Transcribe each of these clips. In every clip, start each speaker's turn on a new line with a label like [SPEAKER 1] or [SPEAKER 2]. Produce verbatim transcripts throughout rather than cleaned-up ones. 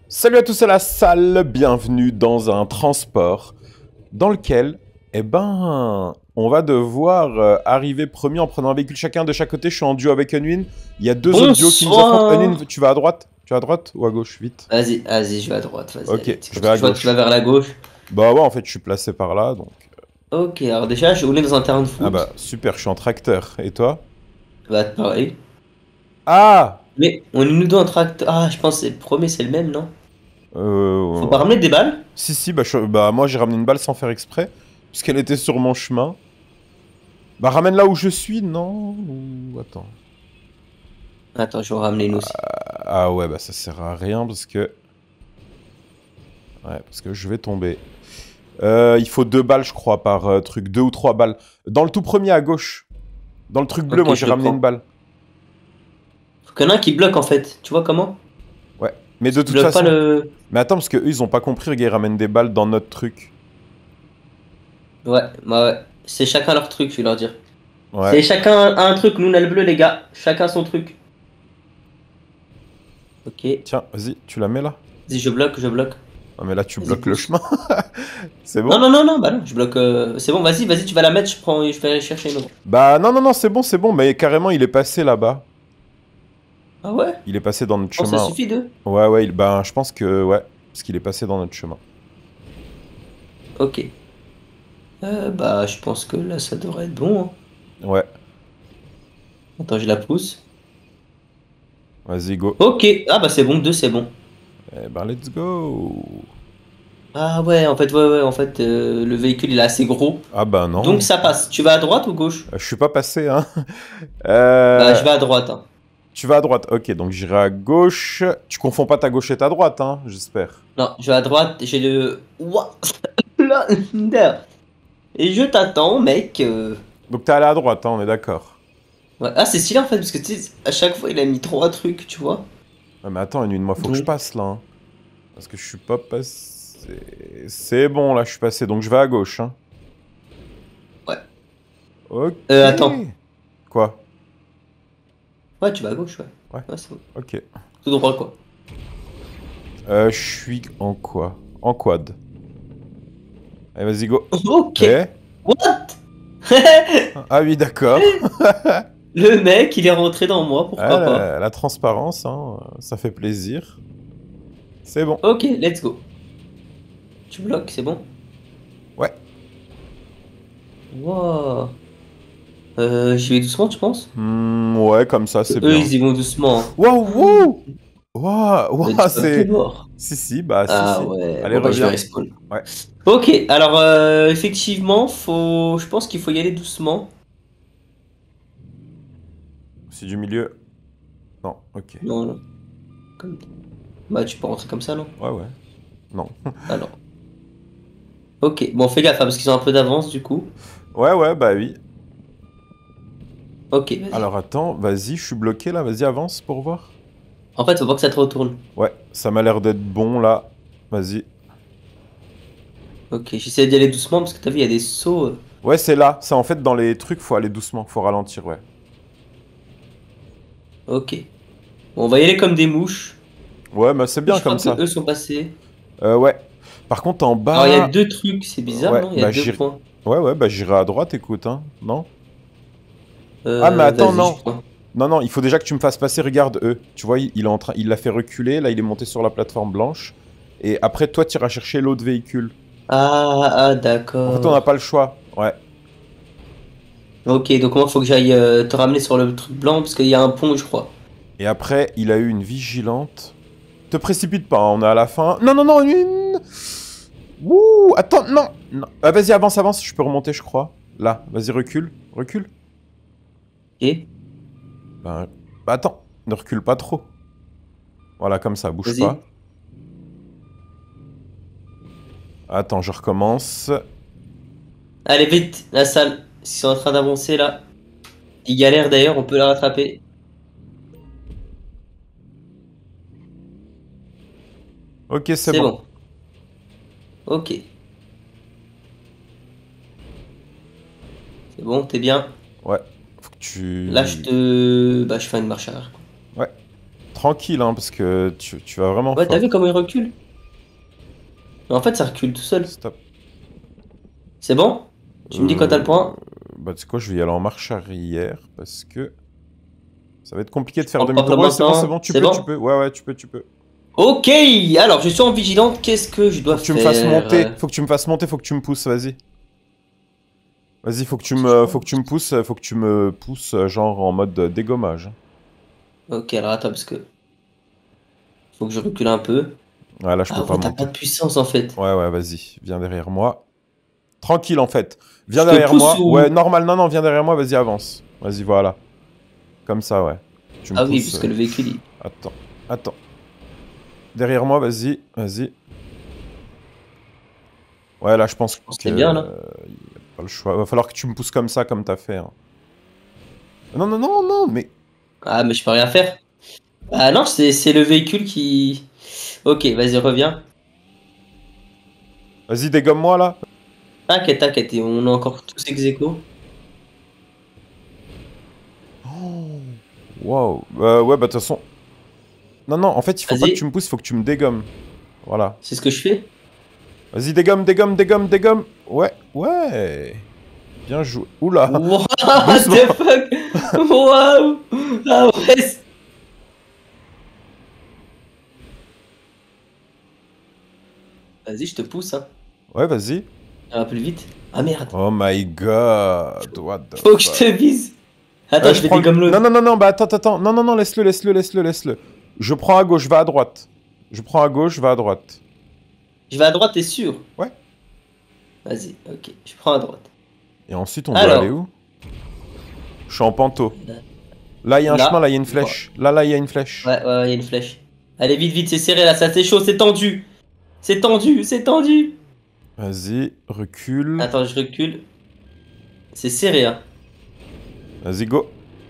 [SPEAKER 1] Salut à tous à la salle, bienvenue dans un transport dans lequel, eh ben, on va devoir euh, arriver premier en prenant un véhicule chacun de chaque côté. Je suis en duo avec Unwin. Il y a deux autres duos qui nous affrontent. Unwin,
[SPEAKER 2] Bonsoir.
[SPEAKER 1] tu vas à droite? Tu vas à droite ou à gauche? Vite.
[SPEAKER 2] Vas-y, vas-y, je vais à droite, vas-y,
[SPEAKER 1] Ok,
[SPEAKER 2] allez. C'est
[SPEAKER 1] je
[SPEAKER 2] comme
[SPEAKER 1] vais
[SPEAKER 2] ça,
[SPEAKER 1] à
[SPEAKER 2] je vois que tu vas
[SPEAKER 1] gauche.
[SPEAKER 2] vers la gauche.
[SPEAKER 1] Bah ouais, en fait, je suis placé par là, donc...
[SPEAKER 2] Ok, alors déjà, je roulais dans un terrain de
[SPEAKER 1] Ah bah,
[SPEAKER 2] foot.
[SPEAKER 1] super, je suis en tracteur. Et toi?
[SPEAKER 2] Bah, pareil.
[SPEAKER 1] Ah
[SPEAKER 2] Mais on est nous deux en tracteur. Ah, je pense que c'est le premier, c'est le même, non? Faut
[SPEAKER 1] euh...
[SPEAKER 2] pas ramener des balles?
[SPEAKER 1] Si, si, bah, je- bah moi j'ai ramené une balle sans faire exprès, puisqu'elle était sur mon chemin. Bah ramène là où je suis, non? Ou... Attends.
[SPEAKER 2] Attends, je vais en ramener une aussi.
[SPEAKER 1] Ah ouais, bah ça sert à rien parce que... Ouais, parce que je vais tomber. Euh, il faut deux balles, je crois, par euh, truc. Deux ou trois balles. Dans le tout premier à gauche. Dans le truc bleu,
[SPEAKER 2] Ok,
[SPEAKER 1] moi
[SPEAKER 2] je
[SPEAKER 1] j'ai
[SPEAKER 2] le
[SPEAKER 1] ramené une
[SPEAKER 2] prends.
[SPEAKER 1] balle.
[SPEAKER 2] Faut qu'il y en a un qui bloque en fait. Tu vois comment?
[SPEAKER 1] Ouais. Mais de
[SPEAKER 2] Qui
[SPEAKER 1] toute
[SPEAKER 2] bloque pas
[SPEAKER 1] façon...
[SPEAKER 2] le.
[SPEAKER 1] Mais attends, parce que eux, ils ont pas compris, regarde, ils ramènent des balles dans notre truc.
[SPEAKER 2] Ouais, bah ouais. C'est chacun leur truc, je vais leur dire.
[SPEAKER 1] Ouais.
[SPEAKER 2] C'est chacun un truc, nous on a le bleu, les gars. Chacun son truc. Ok. Vas-y,
[SPEAKER 1] Tiens, vas-y, tu la mets là?
[SPEAKER 2] je bloque, je bloque.
[SPEAKER 1] Ah mais là, tu
[SPEAKER 2] Vas-y,
[SPEAKER 1] bloques le
[SPEAKER 2] pousse.
[SPEAKER 1] chemin. C'est
[SPEAKER 2] Non,
[SPEAKER 1] bon?
[SPEAKER 2] non, non, non, bah non, je bloque. euh, C'est bon, vas-y, vas-y, tu vas la mettre, je prends, je vais aller chercher une autre.
[SPEAKER 1] Bah non, non, non, c'est bon, c'est bon. Mais carrément, il est passé là-bas.
[SPEAKER 2] Ah ouais?
[SPEAKER 1] Il est passé dans notre
[SPEAKER 2] Oh, ça
[SPEAKER 1] chemin.
[SPEAKER 2] suffit deux.
[SPEAKER 1] Ouais, ouais, il... bah je pense que... Ouais, parce qu'il est passé dans notre chemin.
[SPEAKER 2] Ok. Euh, bah, je pense que là, ça devrait être bon, hein.
[SPEAKER 1] Ouais.
[SPEAKER 2] Attends, je la pousse.
[SPEAKER 1] Vas-y, go.
[SPEAKER 2] Ok. Ah bah c'est bon, deux c'est bon.
[SPEAKER 1] Eh ben, let's go.
[SPEAKER 2] Ah ouais, en fait, ouais, ouais, en fait, euh, le véhicule, il est assez gros.
[SPEAKER 1] Ah bah
[SPEAKER 2] Donc
[SPEAKER 1] non.
[SPEAKER 2] ça passe. Tu vas à droite ou gauche?
[SPEAKER 1] Euh, Je suis pas passé, hein.
[SPEAKER 2] Bah,
[SPEAKER 1] Euh,
[SPEAKER 2] je vais à droite, hein.
[SPEAKER 1] tu vas à droite. Ok, donc j'irai à gauche. Tu confonds pas ta gauche et ta droite, hein, j'espère.
[SPEAKER 2] Non, je vais à droite, j'ai le... Ouah, et je t'attends, mec. euh.
[SPEAKER 1] Donc t'es allé à droite, hein, on est d'accord.
[SPEAKER 2] Ouais. Ah, c'est stylé, en fait, parce que, tu sais, à chaque fois, il a mis trois trucs, tu vois.
[SPEAKER 1] Ouais, mais attends, une moi, faut que je
[SPEAKER 2] Donc,
[SPEAKER 1] passe, là. Hein. Parce que je suis pas passé... C'est bon, là, je suis passé. Donc je vais à gauche, hein.
[SPEAKER 2] ouais.
[SPEAKER 1] Ok.
[SPEAKER 2] Euh, attends.
[SPEAKER 1] Quoi?
[SPEAKER 2] Ouais, tu vas à gauche, ouais.
[SPEAKER 1] Ouais,
[SPEAKER 2] Ouais, c'est bon.
[SPEAKER 1] ok.
[SPEAKER 2] Tout droit, quoi.
[SPEAKER 1] Euh, je suis en quoi? En quad. Allez, vas-y, go.
[SPEAKER 2] Ok.
[SPEAKER 1] Eh?
[SPEAKER 2] What?
[SPEAKER 1] Ah oui, d'accord.
[SPEAKER 2] Le mec, il est rentré dans moi,
[SPEAKER 1] Ah,
[SPEAKER 2] pourquoi pas?
[SPEAKER 1] la, la transparence, hein, ça fait plaisir. C'est bon.
[SPEAKER 2] Ok, let's go. Tu bloques, c'est bon?
[SPEAKER 1] Ouais.
[SPEAKER 2] Wow. Euh, j'y vais doucement, tu penses?
[SPEAKER 1] Hmm, ouais, comme ça, c'est
[SPEAKER 2] Eux,
[SPEAKER 1] bien.
[SPEAKER 2] ils y vont doucement, hein.
[SPEAKER 1] Waouh, waouh! Waouh,
[SPEAKER 2] T'as
[SPEAKER 1] waouh,
[SPEAKER 2] dit, t'es
[SPEAKER 1] c'est...
[SPEAKER 2] mort.
[SPEAKER 1] Si, si, bah, si,
[SPEAKER 2] Ah
[SPEAKER 1] si.
[SPEAKER 2] ouais,
[SPEAKER 1] Allez,
[SPEAKER 2] bon bah je vais
[SPEAKER 1] reviens.
[SPEAKER 2] respawn.
[SPEAKER 1] Ouais.
[SPEAKER 2] Ok, alors euh, effectivement, faut... je pense qu'il faut y aller doucement.
[SPEAKER 1] C'est du milieu. Non, ok.
[SPEAKER 2] Non, non. Comme... Bah tu peux rentrer comme ça, non?
[SPEAKER 1] Ouais, ouais. Non.
[SPEAKER 2] Alors. Ok, bon fais gaffe, hein, parce qu'ils ont un peu d'avance du coup.
[SPEAKER 1] Ouais, ouais, bah oui.
[SPEAKER 2] Ok, vas-y.
[SPEAKER 1] Alors, attends, vas-y, je suis bloqué, là. Vas-y, avance pour voir.
[SPEAKER 2] En fait, faut pas que ça te retourne.
[SPEAKER 1] Ouais, ça m'a l'air d'être bon, là. Vas-y.
[SPEAKER 2] Ok, j'essaie d'y aller doucement, parce que t'as vu, il y a des sauts. euh.
[SPEAKER 1] Ouais, c'est là. Ça, en fait, dans les trucs, faut aller doucement. Faut ralentir, ouais.
[SPEAKER 2] Ok. Bon, on va y aller comme des mouches.
[SPEAKER 1] Ouais, mais c'est
[SPEAKER 2] Je
[SPEAKER 1] bien
[SPEAKER 2] crois
[SPEAKER 1] comme
[SPEAKER 2] que
[SPEAKER 1] ça.
[SPEAKER 2] eux sont passés.
[SPEAKER 1] Euh, ouais. Par contre, en
[SPEAKER 2] Alors il y a
[SPEAKER 1] bas...
[SPEAKER 2] deux trucs, c'est bizarre,
[SPEAKER 1] Ouais,
[SPEAKER 2] non? Il y a
[SPEAKER 1] bah
[SPEAKER 2] deux
[SPEAKER 1] j'irai...
[SPEAKER 2] points.
[SPEAKER 1] Ouais, ouais, bah j'irai à droite, écoute, hein. Non? Ah, mais
[SPEAKER 2] Euh,
[SPEAKER 1] attends,
[SPEAKER 2] vas-y, je
[SPEAKER 1] non.
[SPEAKER 2] prends.
[SPEAKER 1] Non, non, il faut déjà que tu me fasses passer. Regarde, eux. Tu vois, il il est en train... Il l'a fait reculer. Là, il est monté sur la plateforme blanche. Et après, toi, tu iras chercher l'autre véhicule.
[SPEAKER 2] Ah, ah,
[SPEAKER 1] En fait, on n'a
[SPEAKER 2] d'accord.
[SPEAKER 1] pas le choix. Ouais.
[SPEAKER 2] Ok, donc moi, faut que j'aille euh, te ramener sur le truc blanc, parce qu'il y a un pont, je crois.
[SPEAKER 1] Et après, il a eu une vigilante. Te précipite pas, hein, on est à la fin. Non, non, non, une... Ouh, attends, non, non. Ah, vas-y, avance, avance, je peux remonter, je crois. Là, vas-y, recule, recule.
[SPEAKER 2] Ok,
[SPEAKER 1] Ben, bah, attends, ne recule pas trop. Voilà, comme ça, bouge pas.
[SPEAKER 2] vas-y.
[SPEAKER 1] Attends, je recommence.
[SPEAKER 2] Allez, vite, la salle. Ils sont en train d'avancer, là. Ils galèrent, d'ailleurs, on peut la rattraper.
[SPEAKER 1] Ok, c'est
[SPEAKER 2] C'est
[SPEAKER 1] bon.
[SPEAKER 2] bon. Ok. C'est bon, t'es bien.
[SPEAKER 1] Ouais, faut que tu...
[SPEAKER 2] Là, je te... Bah, je fais une marche arrière, quoi.
[SPEAKER 1] Ouais, tranquille, hein, parce que tu, tu vas vraiment
[SPEAKER 2] Ouais, t'as
[SPEAKER 1] fort.
[SPEAKER 2] vu comment il recule? Mais en fait, ça recule tout seul.
[SPEAKER 1] Stop.
[SPEAKER 2] C'est bon? Tu me dis quand t'as le
[SPEAKER 1] Euh,
[SPEAKER 2] point?
[SPEAKER 1] Bah, tu sais quoi, je vais y aller en marche arrière, parce que ça va être compliqué de faire
[SPEAKER 2] On prend pas
[SPEAKER 1] demi-tour. Ouais, c'est bon, c'est
[SPEAKER 2] maintenant.
[SPEAKER 1] bon, tu
[SPEAKER 2] C'est
[SPEAKER 1] peux, tu
[SPEAKER 2] bon?
[SPEAKER 1] peux. Ouais, ouais, tu peux, tu peux.
[SPEAKER 2] Ok, alors je suis en vigilante. Qu'est-ce que je dois
[SPEAKER 1] Faut que tu me fasses monter,
[SPEAKER 2] faire?
[SPEAKER 1] faut que tu me fasses monter, faut que tu me pousses, vas-y. Vas-y, faut que tu me, faut que tu me pousses, faut que tu me pousses, euh, genre en mode euh, dégommage.
[SPEAKER 2] Ok, alors attends, parce que faut que je recule un peu.
[SPEAKER 1] Ouais, là, je peux
[SPEAKER 2] Ah
[SPEAKER 1] pas
[SPEAKER 2] ouais, t'as pas
[SPEAKER 1] monter.
[SPEAKER 2] de puissance en fait.
[SPEAKER 1] Ouais, ouais, vas-y, viens derrière moi. Tranquille, en fait. Viens
[SPEAKER 2] Je te
[SPEAKER 1] derrière
[SPEAKER 2] pousse
[SPEAKER 1] moi. Ouais,
[SPEAKER 2] ou...
[SPEAKER 1] normal, non, non, viens derrière moi, vas-y, avance. Vas-y, voilà. Comme ça, ouais. Tu me
[SPEAKER 2] Ah oui,
[SPEAKER 1] pousses.
[SPEAKER 2] parce
[SPEAKER 1] euh,
[SPEAKER 2] que le véhicule, il...
[SPEAKER 1] Attends, attends. Derrière moi, vas-y, vas-y. Ouais, là, je pense
[SPEAKER 2] je pense que
[SPEAKER 1] que...
[SPEAKER 2] t'es bien là.
[SPEAKER 1] euh, y a pas le choix. Va falloir que tu me pousses comme ça, comme t'as fait. hein. Non, non, non, non, mais...
[SPEAKER 2] Ah, mais je peux rien faire. Ah non, c'est c'est le véhicule qui... Ok, vas-y, reviens.
[SPEAKER 1] Vas-y, dégomme-moi, là.
[SPEAKER 2] T'inquiète, t'inquiète, et on est encore tous ex aequo.
[SPEAKER 1] Oh, wow. Euh, ouais, bah, de toute façon... Non, non, en fait, il faut pas que tu
[SPEAKER 2] Vas-y,
[SPEAKER 1] me pousses, il faut que tu me dégommes. Voilà.
[SPEAKER 2] c'est ce que je fais.
[SPEAKER 1] Vas-y, dégomme, dégomme, dégomme, dégomme. Ouais, ouais. Bien joué. Oula.
[SPEAKER 2] What
[SPEAKER 1] Doucement.
[SPEAKER 2] the fuck? Waouh! Ah ouais! c'est- Vas-y, je te pousse, hein.
[SPEAKER 1] Ouais, vas-y.
[SPEAKER 2] Ça va plus vite. Ah merde,
[SPEAKER 1] Oh my god. What the
[SPEAKER 2] faut que je
[SPEAKER 1] fuck.
[SPEAKER 2] te vise. Attends,
[SPEAKER 1] Euh,
[SPEAKER 2] je
[SPEAKER 1] je
[SPEAKER 2] vais
[SPEAKER 1] prends le...
[SPEAKER 2] dégommer
[SPEAKER 1] Non,
[SPEAKER 2] l'autre.
[SPEAKER 1] non, non, non, bah attends, attends. Non, non, non, laisse-le, laisse-le, laisse-le, laisse-le. Je prends à gauche, va à droite. Je prends à gauche, va à droite.
[SPEAKER 2] Je vais à droite, t'es sûr?
[SPEAKER 1] Ouais.
[SPEAKER 2] Vas-y, ok, je prends à droite.
[SPEAKER 1] Et ensuite, on doit aller
[SPEAKER 2] Alors,
[SPEAKER 1] où? Je suis en panto. Là, il y a un chemin,
[SPEAKER 2] là,
[SPEAKER 1] là, il y a une
[SPEAKER 2] je crois.
[SPEAKER 1] flèche. Là, là, il y a une flèche.
[SPEAKER 2] Ouais, ouais, ouais, il y a une flèche. Allez, vite, vite, c'est serré là, ça c'est chaud, c'est tendu. C'est tendu, c'est tendu.
[SPEAKER 1] Vas-y, recule.
[SPEAKER 2] Attends, je recule. C'est serré, hein.
[SPEAKER 1] Vas-y, go.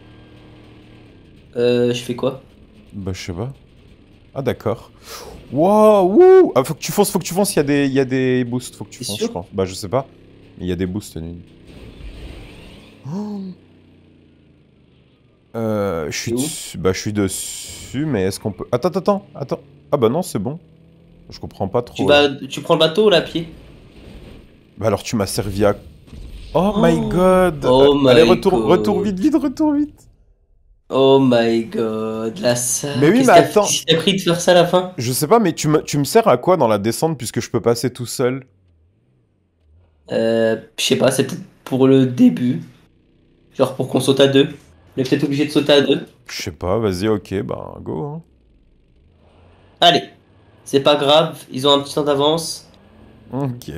[SPEAKER 2] Euh, je fais quoi?
[SPEAKER 1] Bah, je sais pas. Ah, d'accord. Wow, wouh. Ah, faut que tu fonces, faut que tu fonces, il y a des, il y a des boosts, faut que tu
[SPEAKER 2] T'es
[SPEAKER 1] fonces, je
[SPEAKER 2] sûr?
[SPEAKER 1] pense. Bah, je sais pas. Mais il y a des boosts, Nune. Oh. Euh, je suis
[SPEAKER 2] T'es où?
[SPEAKER 1] dessus. Bah, je suis dessus, mais est-ce qu'on peut... Attends, attends, attends, attends. Ah bah non, c'est bon. Je comprends pas
[SPEAKER 2] Tu
[SPEAKER 1] trop, là.
[SPEAKER 2] vas, tu prends le bateau ou la pied?
[SPEAKER 1] Bah alors, tu m'as servi à... Oh my
[SPEAKER 2] Oh,
[SPEAKER 1] god. Euh,
[SPEAKER 2] oh
[SPEAKER 1] Allez,
[SPEAKER 2] my
[SPEAKER 1] retour, retour
[SPEAKER 2] god.
[SPEAKER 1] vite, vite, retour vite.
[SPEAKER 2] Oh my god, la
[SPEAKER 1] Mais
[SPEAKER 2] salle.
[SPEAKER 1] oui,
[SPEAKER 2] Qu'est-ce
[SPEAKER 1] mais
[SPEAKER 2] qui t'a qu'est-ce
[SPEAKER 1] attends.
[SPEAKER 2] qui t'a pris de faire ça à la fin?
[SPEAKER 1] Je sais pas, mais tu me, tu me sers à quoi dans la descente puisque je peux passer tout seul?
[SPEAKER 2] Euh, je sais pas, c'est peut-être pour le début. Genre pour qu'on saute à deux. On est peut-être obligé de sauter à deux.
[SPEAKER 1] Je sais pas, vas-y, ok, bah go. Hein.
[SPEAKER 2] Allez, c'est pas grave, ils ont un petit temps d'avance.
[SPEAKER 1] Ok.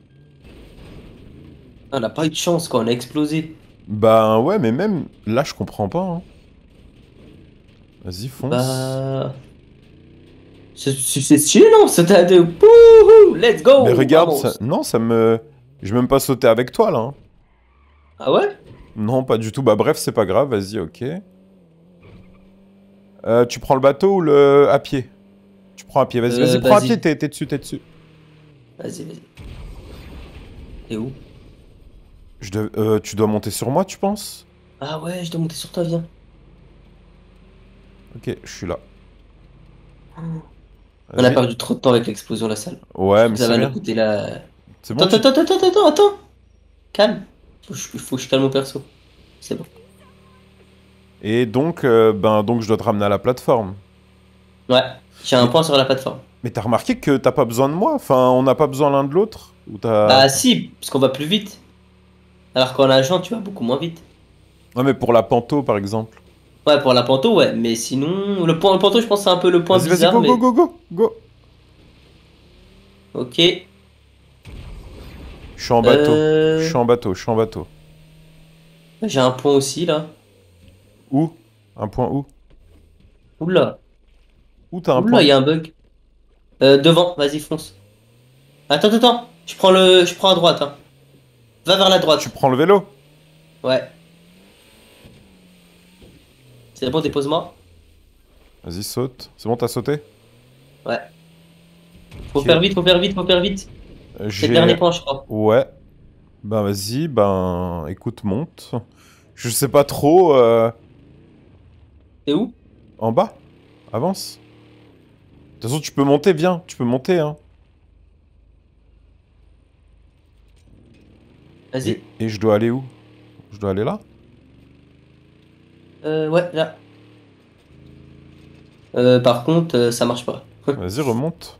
[SPEAKER 2] On n'a pas eu de chance quoi, on a explosé.
[SPEAKER 1] Bah ouais, mais même là, je comprends pas. Hein. Vas-y, fonce.
[SPEAKER 2] Bah. C'est c'est stylé non? Sauter à deux. Wouhou, let's go!
[SPEAKER 1] Mais regarde,
[SPEAKER 2] Vamos.
[SPEAKER 1] ça... non, ça me... Je vais même pas sauter avec toi, là. hein.
[SPEAKER 2] Ah ouais?
[SPEAKER 1] Non, pas du tout. Bah bref, c'est pas grave, vas-y, ok. Euh, tu prends le bateau ou le... à pied? Tu prends à pied, vas-y,
[SPEAKER 2] Euh,
[SPEAKER 1] vas-y, prends à
[SPEAKER 2] vas-y.
[SPEAKER 1] pied, t'es t'es dessus, t'es dessus.
[SPEAKER 2] Vas-y, vas-y. T'es où?
[SPEAKER 1] Je dois- euh, tu dois monter sur moi, tu penses?
[SPEAKER 2] Ah ouais, je dois monter sur toi, viens.
[SPEAKER 1] Ok, je suis là.
[SPEAKER 2] On a
[SPEAKER 1] Vas-y.
[SPEAKER 2] perdu trop de temps avec l'explosion de la salle.
[SPEAKER 1] Ouais, mais
[SPEAKER 2] Ça
[SPEAKER 1] c'est
[SPEAKER 2] va nous
[SPEAKER 1] rien.
[SPEAKER 2] coûter la.
[SPEAKER 1] C'est bon,
[SPEAKER 2] Attends,
[SPEAKER 1] tu...
[SPEAKER 2] attends, attends, attends, attends, attends. Calme. Faut que je, faut que je calme mon perso. C'est bon.
[SPEAKER 1] Et donc, euh, ben, donc je dois te ramener à la plateforme.
[SPEAKER 2] Ouais, j'ai un
[SPEAKER 1] Mais,
[SPEAKER 2] point sur la plateforme.
[SPEAKER 1] mais t'as remarqué que t'as pas besoin de moi? Enfin, on n'a pas besoin l'un de l'autre? Ou t'as...
[SPEAKER 2] Bah si, parce qu'on va plus vite. Alors qu'en nageant, tu vas beaucoup moins vite.
[SPEAKER 1] Ouais, mais pour la panto, par exemple.
[SPEAKER 2] Ouais, pour la panto, ouais. Mais sinon, le point, le panto, je pense que c'est un peu le point
[SPEAKER 1] Vas-y, vas-y,
[SPEAKER 2] bizarre,
[SPEAKER 1] go, go,
[SPEAKER 2] mais.
[SPEAKER 1] go, go, go.
[SPEAKER 2] Ok.
[SPEAKER 1] Je suis en bateau. Je suis
[SPEAKER 2] Euh...
[SPEAKER 1] en bateau, je suis en bateau.
[SPEAKER 2] J'ai un point aussi, là.
[SPEAKER 1] Où? Un point où?
[SPEAKER 2] Oula.
[SPEAKER 1] Où t'as un
[SPEAKER 2] Oula, il
[SPEAKER 1] point?
[SPEAKER 2] y a un bug. Euh, devant, vas-y, fonce. Attends, attends, attends. Je prends le... Je prends à droite, hein. Va vers la
[SPEAKER 1] Tu
[SPEAKER 2] droite.
[SPEAKER 1] prends le vélo?
[SPEAKER 2] Ouais. C'est bon,
[SPEAKER 1] Ok.
[SPEAKER 2] dépose-moi.
[SPEAKER 1] Vas-y, saute. C'est bon, t'as sauté?
[SPEAKER 2] Ouais. Faut
[SPEAKER 1] Ok.
[SPEAKER 2] faire vite, faut faire vite, faut faire vite.
[SPEAKER 1] Euh,
[SPEAKER 2] C'est le dernier
[SPEAKER 1] J'ai...
[SPEAKER 2] point, je crois.
[SPEAKER 1] Ouais. Ben, vas-y, ben... Écoute, monte. Je sais pas trop... euh,
[SPEAKER 2] T'es où?
[SPEAKER 1] En bas? Avance. De toute façon, tu peux monter, viens. Tu peux monter, hein.
[SPEAKER 2] Vas-y.
[SPEAKER 1] Et, et je dois aller où? Je dois aller là?
[SPEAKER 2] Euh, ouais, là. Euh, par contre, euh, ça marche pas.
[SPEAKER 1] Vas-y, remonte.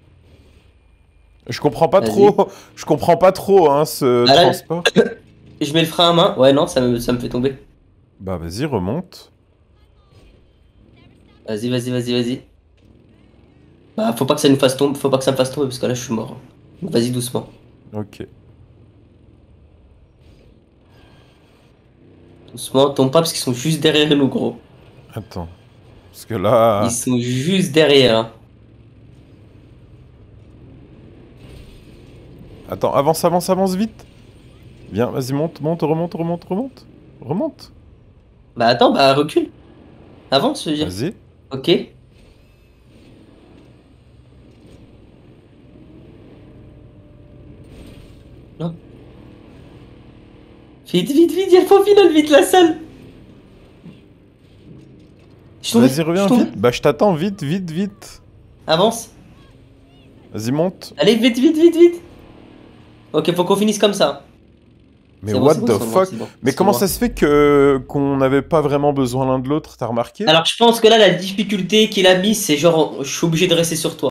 [SPEAKER 1] Je comprends pas
[SPEAKER 2] Vas-y.
[SPEAKER 1] trop. Je comprends pas trop, hein, ce
[SPEAKER 2] Ah là,
[SPEAKER 1] transport.
[SPEAKER 2] je mets le frein à main. Ouais, non, ça me, ça me fait tomber.
[SPEAKER 1] Bah, vas-y, remonte.
[SPEAKER 2] Vas-y, vas-y, vas-y, vas-y. Bah, faut pas que ça nous fasse tomber, faut pas que ça me fasse tomber parce que là, je suis mort. Donc, vas-y doucement.
[SPEAKER 1] Ok.
[SPEAKER 2] Doucement, tombe pas parce qu'ils sont juste derrière nous, gros.
[SPEAKER 1] Attends. Parce que là...
[SPEAKER 2] Ils sont juste derrière. Hein.
[SPEAKER 1] Attends, avance, avance, avance vite. Viens, vas-y, monte, monte, remonte, remonte, remonte. Remonte.
[SPEAKER 2] Bah, attends, bah, recule. Avance, je veux dire.
[SPEAKER 1] Vas-y.
[SPEAKER 2] Ok. Non. Vite, vite, vite, il y a le point final, vite, la salle. Je suis tombé,
[SPEAKER 1] Vas-y,
[SPEAKER 2] je
[SPEAKER 1] reviens
[SPEAKER 2] suis tombé.
[SPEAKER 1] vite. Bah, je t'attends, vite, vite, vite.
[SPEAKER 2] Avance.
[SPEAKER 1] Vas-y, monte.
[SPEAKER 2] Allez, vite, vite, vite, vite. Ok, faut qu'on finisse comme ça.
[SPEAKER 1] Mais
[SPEAKER 2] C'est bon,
[SPEAKER 1] what
[SPEAKER 2] c'est bon,
[SPEAKER 1] the
[SPEAKER 2] c'est bon,
[SPEAKER 1] fuck?
[SPEAKER 2] c'est bon,
[SPEAKER 1] Mais
[SPEAKER 2] c'est
[SPEAKER 1] comment
[SPEAKER 2] bon.
[SPEAKER 1] ça se fait que qu'on n'avait pas vraiment besoin l'un de l'autre, t'as remarqué?
[SPEAKER 2] Alors, je pense que là, la difficulté qu'il a mis, c'est genre, je suis obligé de rester sur toi.